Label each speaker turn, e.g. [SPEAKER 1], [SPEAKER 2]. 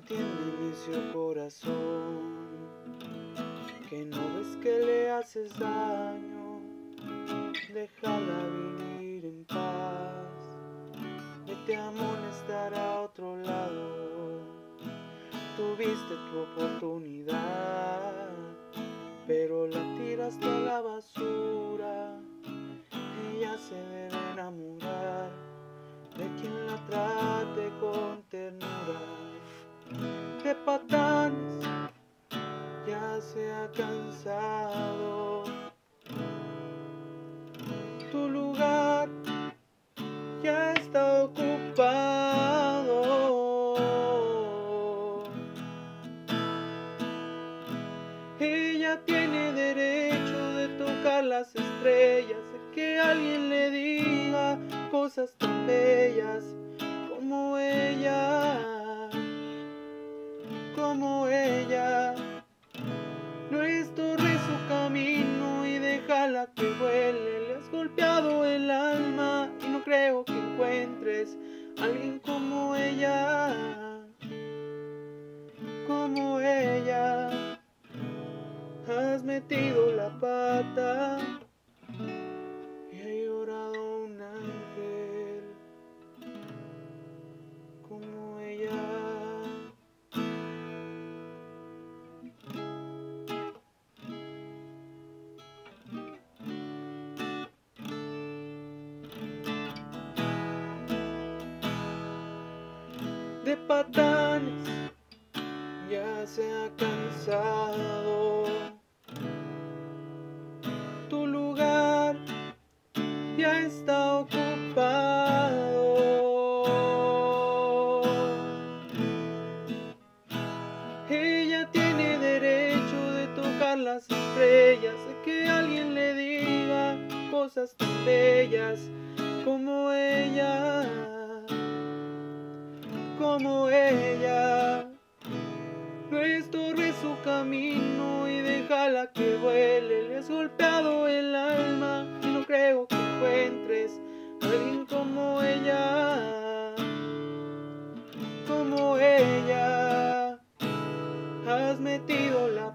[SPEAKER 1] entiende, necio corazón, que no ves que le haces daño. Déjala vivir en paz, vete a amonestar a otro lado. Tuviste tu oportunidad, pero la tiraste a la basura. Ella se debe enamorar de quien la trate con ternura. De patanes ya se ha cansado, tu lugar ya está ocupado. Ella tiene derecho de tocar las estrellas, de que alguien le diga cosas tan bellas como ella, como ella. No estorbe su camino y déjala que vuele. Le has golpeado el alma y no creo que encuentres a alguien como ella, como ella. Has metido la pata y ha llorado un ángel como ella. De patanes ya se ha cansado, tu lugar ya está ocupado. Ella tiene derecho de tocar las estrellas, de que alguien le diga cosas tan bellas como ella, como ella. No estorbe su camino y déjala que vuele. Le has golpeado el alma y no creo que encuentres a alguien como ella, como ella. Has metido la